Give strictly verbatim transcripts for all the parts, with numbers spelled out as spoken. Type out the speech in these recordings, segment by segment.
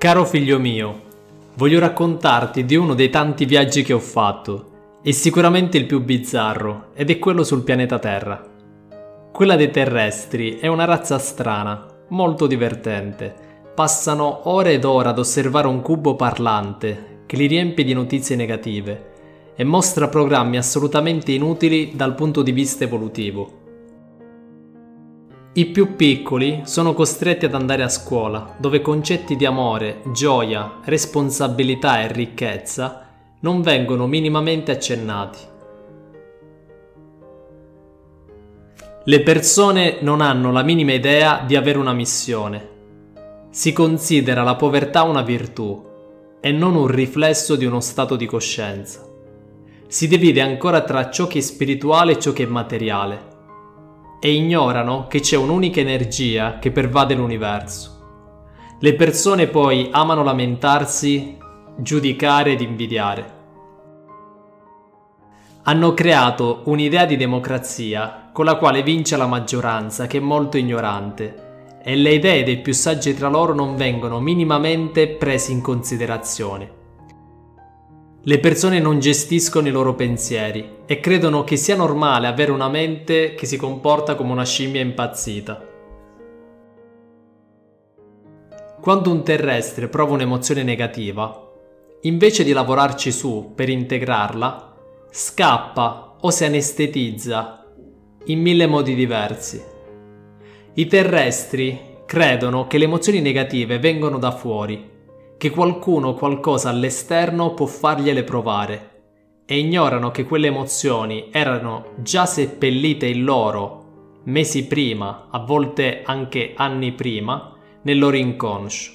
Caro figlio mio, voglio raccontarti di uno dei tanti viaggi che ho fatto, e sicuramente il più bizzarro, ed è quello sul pianeta Terra. Quella dei terrestri è una razza strana, molto divertente. Passano ore ed ore ad osservare un cubo parlante che li riempie di notizie negative e mostra programmi assolutamente inutili dal punto di vista evolutivo. I più piccoli sono costretti ad andare a scuola, dove concetti di amore, gioia, responsabilità e ricchezza non vengono minimamente accennati. Le persone non hanno la minima idea di avere una missione. Si considera la povertà una virtù e non un riflesso di uno stato di coscienza. Si divide ancora tra ciò che è spirituale e ciò che è materiale, e ignorano che c'è un'unica energia che pervade l'universo. Le persone poi amano lamentarsi, giudicare ed invidiare. Hanno creato un'idea di democrazia con la quale vince la maggioranza, che è molto ignorante, e le idee dei più saggi tra loro non vengono minimamente prese in considerazione. Le persone non gestiscono i loro pensieri e credono che sia normale avere una mente che si comporta come una scimmia impazzita. Quando un terrestre prova un'emozione negativa, invece di lavorarci su per integrarla, scappa o si anestetizza in mille modi diversi. I terrestri credono che le emozioni negative vengono da fuori, che qualcuno o qualcosa all'esterno può fargliele provare, e ignorano che quelle emozioni erano già seppellite in loro mesi prima, a volte anche anni prima, nel loro inconscio.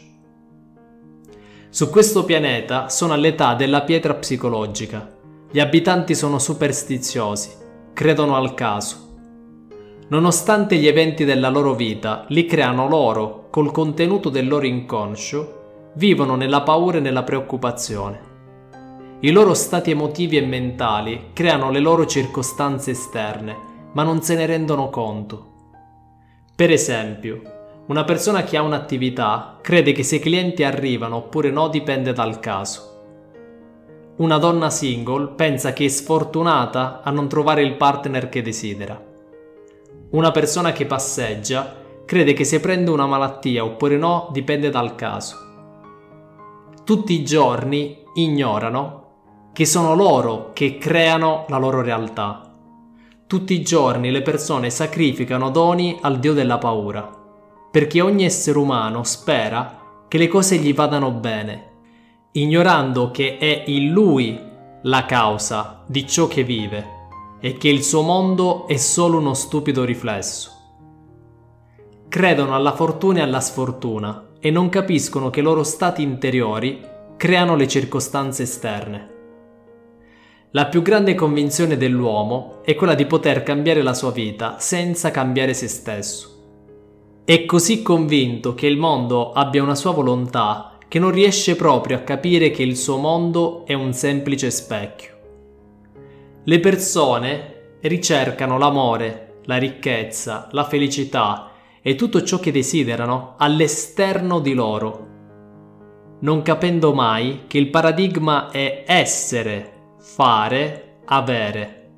Su questo pianeta sono all'età della pietra psicologica. Gli abitanti sono superstiziosi, credono al caso. Nonostante gli eventi della loro vita li creano loro col contenuto del loro inconscio, vivono nella paura e nella preoccupazione. I loro stati emotivi e mentali creano le loro circostanze esterne, ma non se ne rendono conto. Per esempio, una persona che ha un'attività crede che se i clienti arrivano oppure no dipende dal caso. Una donna single pensa che è sfortunata a non trovare il partner che desidera. Una persona che passeggia crede che se prende una malattia oppure no dipende dal caso. Tutti i giorni ignorano che sono loro che creano la loro realtà. Tutti i giorni le persone sacrificano doni al dio della paura, perché ogni essere umano spera che le cose gli vadano bene, ignorando che è in lui la causa di ciò che vive e che il suo mondo è solo uno stupido riflesso. Credono alla fortuna e alla sfortuna e non capiscono che i loro stati interiori creano le circostanze esterne. La più grande convinzione dell'uomo è quella di poter cambiare la sua vita senza cambiare se stesso. È così convinto che il mondo abbia una sua volontà che non riesce proprio a capire che il suo mondo è un semplice specchio. Le persone ricercano l'amore, la ricchezza, la felicità e tutto ciò che desiderano all'esterno di loro, non capendo mai che il paradigma è essere, fare, avere.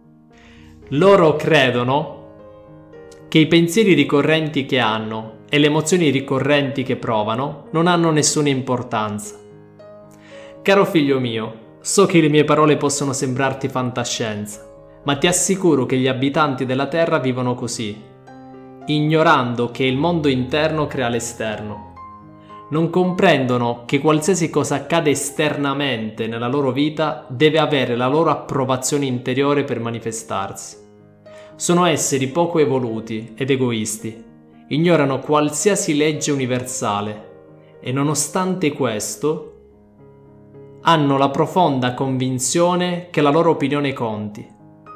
Loro credono che i pensieri ricorrenti che hanno e le emozioni ricorrenti che provano non hanno nessuna importanza. Caro figlio mio, so che le mie parole possono sembrarti fantascienza, ma ti assicuro che gli abitanti della Terra vivono così, ignorando che il mondo interno crea l'esterno. Non comprendono che qualsiasi cosa accade esternamente nella loro vita deve avere la loro approvazione interiore per manifestarsi. Sono esseri poco evoluti ed egoisti, ignorano qualsiasi legge universale e nonostante questo hanno la profonda convinzione che la loro opinione conti.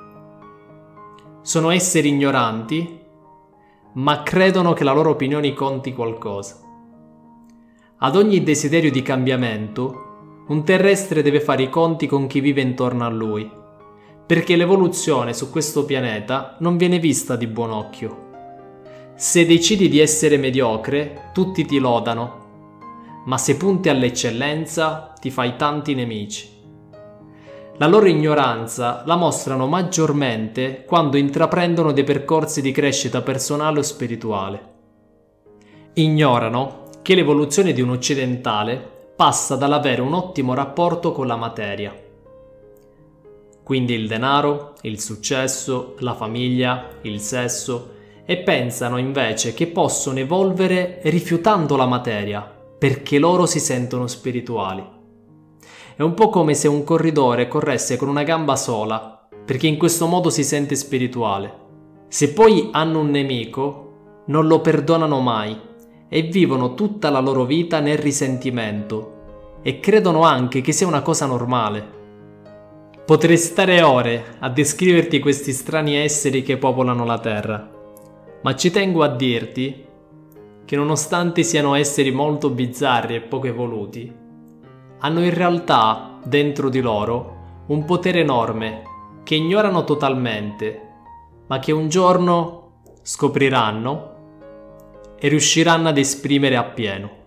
Sono esseri ignoranti, ma credono che la loro opinione conti qualcosa. Ad ogni desiderio di cambiamento, un terrestre deve fare i conti con chi vive intorno a lui, perché l'evoluzione su questo pianeta non viene vista di buon occhio. Se decidi di essere mediocre, tutti ti lodano. ma se punti all'eccellenza ti fai tanti nemici. La loro ignoranza la mostrano maggiormente quando intraprendono dei percorsi di crescita personale o spirituale. Ignorano che l'evoluzione di un occidentale passa dall'avere un ottimo rapporto con la materia. Quindi il denaro, il successo, la famiglia, il sesso, e pensano invece che possono evolvere rifiutando la materia, perché loro si sentono spirituali. È un po' come se un corridore corresse con una gamba sola, perché in questo modo si sente spirituale. Se poi hanno un nemico, non lo perdonano mai e vivono tutta la loro vita nel risentimento e credono anche che sia una cosa normale. Potrei stare ore a descriverti questi strani esseri che popolano la Terra, ma ci tengo a dirti che nonostante siano esseri molto bizzarri e poco evoluti, hanno in realtà dentro di loro un potere enorme che ignorano totalmente, ma che un giorno scopriranno e riusciranno ad esprimere appieno.